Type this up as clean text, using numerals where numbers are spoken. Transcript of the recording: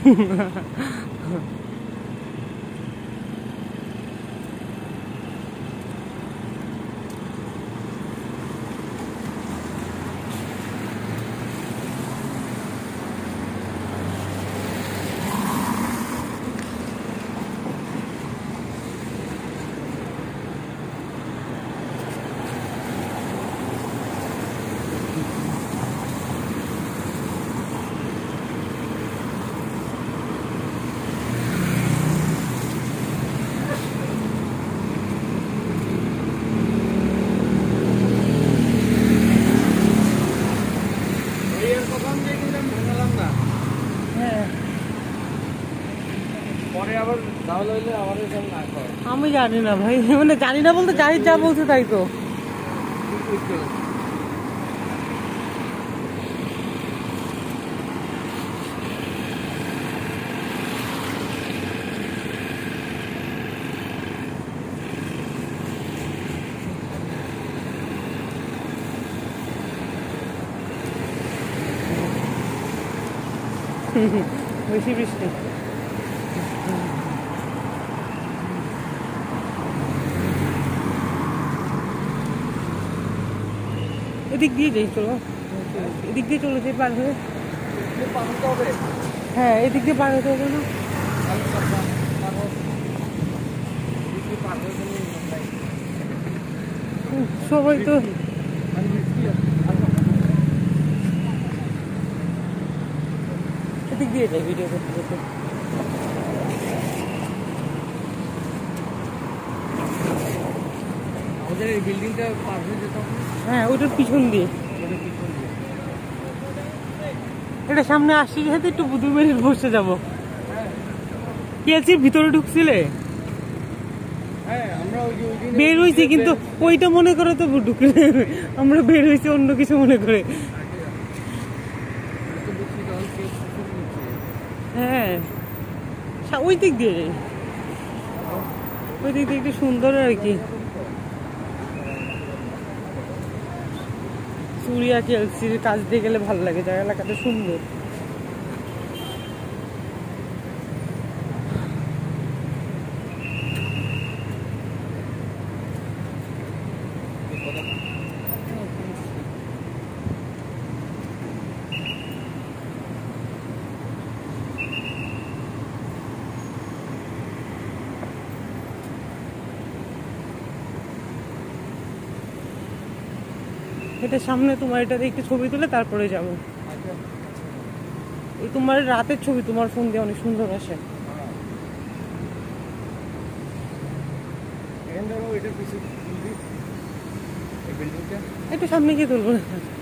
আমি জানি না ভাই, মানে জানি না বলতে জাহিদ যা বলছে তাই তো। বেশি বৃষ্টি। এদিক দিয়ে যাই, চলো এদিক দিয়ে চলে যাই, পার হয়ে। হ্যাঁ এদিক দিয়ে পার হতে হবে না? সবাই তো এদিক দিয়ে যাই ভিডিও করতে করতে। আমাদের এই বিল্ডিংটা পার হয়ে যেত। হ্যাঁ ওটার পিছন দিয়ে। এটা সামনে আসছি যেহেতু একটু 2 মিনিট বসে যাবো। কি আছে ভিতরে ঢুকছিলে? বের হয়েছি কিন্তু ওইটা মনে করে তো ঢুকলে, আমরা বের হয়েছি অন্য কিছু মনে করে। হ্যাঁ ওই দিক দিয়ে যাই, ওই দিক দিয়ে একটু সুন্দর আর কি। সুরিয়া চেলসির কাছ দিয়ে গেলে ভালো লাগে, জায়গা এলাকাটা সুন্দর। এটা সামনে তোমার, এটা একটু ছবি তুলে তারপরে যাবো। এই তোমার রাতের ছবি তোমার ফোন দিয়ে অনেক সুন্দর আসে। একটু সামনে গিয়ে তুলবো।